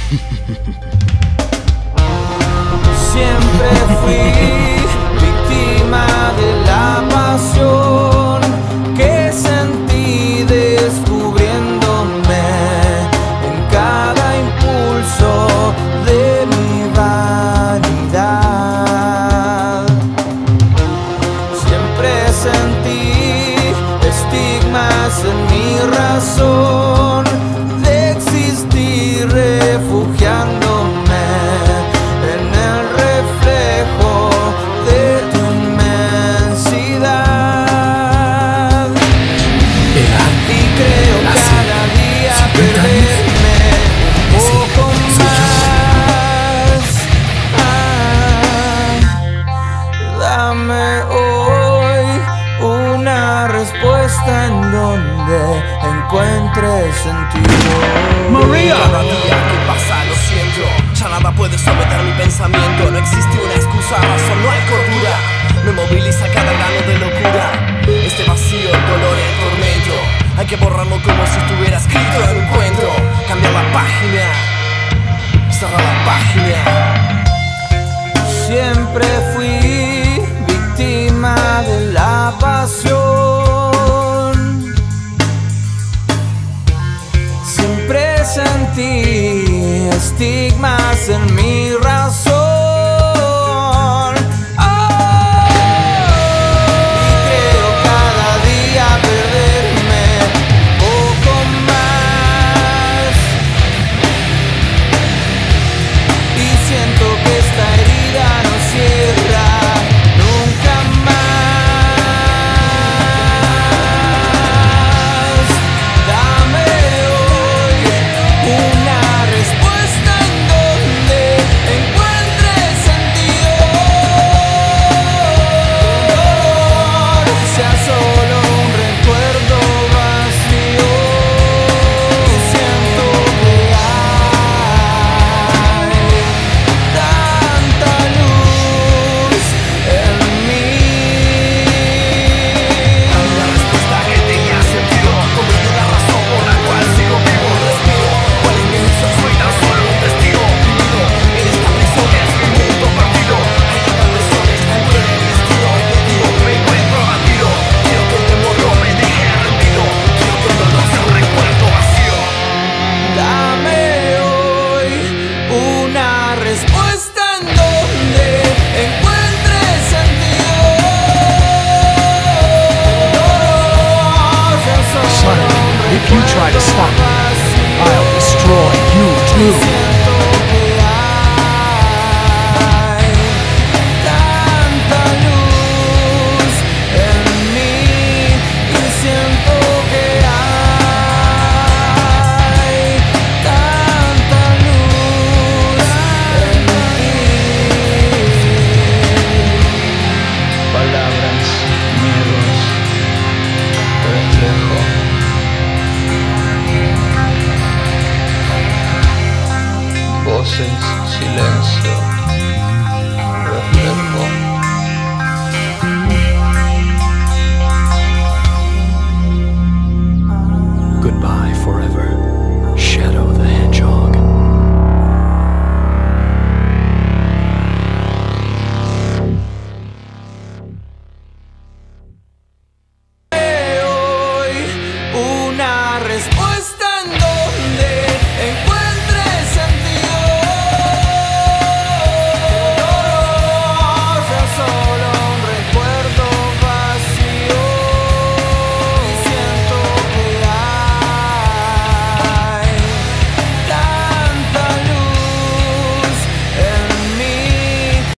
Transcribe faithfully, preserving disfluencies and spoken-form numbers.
Siempre fui víctima de la pasión que sentí descubriéndome en cada impulso de mi vanidad. Siempre sentí estigmas en mi razón de existir, refugiándome en el reflejo de tu inmensidad. Y creo cada día perderme un poco más. Ah, dame hoy una respuesta en donde encuentre sentido. María. Cada día que pasa lo siento, ya nada puede someter mi pensamiento. No existe una excusa, razón, no hay cordura. Me moviliza cada grano de locura. Este vacío, el dolor y el tormento, hay que borrarlo como si estuviera escrito en un cuento. Cambiar la página, cerrar la página. Siempre fui víctima de la pasión. Siempre sentí estigmas en mi razón. Oh, y creo cada día perderme un poco más. Y siento que esta herida no cierra nunca más. Dame hoy una respuesta en donde encuentre sentido. Tu dolor sea solo un recuerdo vacío. Y siento que hay tanta luz en mí. La respuesta que tenía sentido, comprendo la razón por la cual sigo vivo. Respiro, cual inmenso soy tan solo un testigo vivido en esta prisión que es mi mundo partido. Hay tantas lesiones dentro de mi destino y te digo, me encuentro abatido. Quiero que el temor no me deje rendido. Quiero que el dolor sea un recuerdo vacío. Dame hoy una respuesta en donde encuentre sentido. Dolor sea solo Son, un if you try to stop me, I'll destroy you too. Siento que hay tanta luz en mí. Y siento que hay tanta luz en mí. Palabras, miedos, reflejo. Voces, silencio, reflejo. Goodbye forever.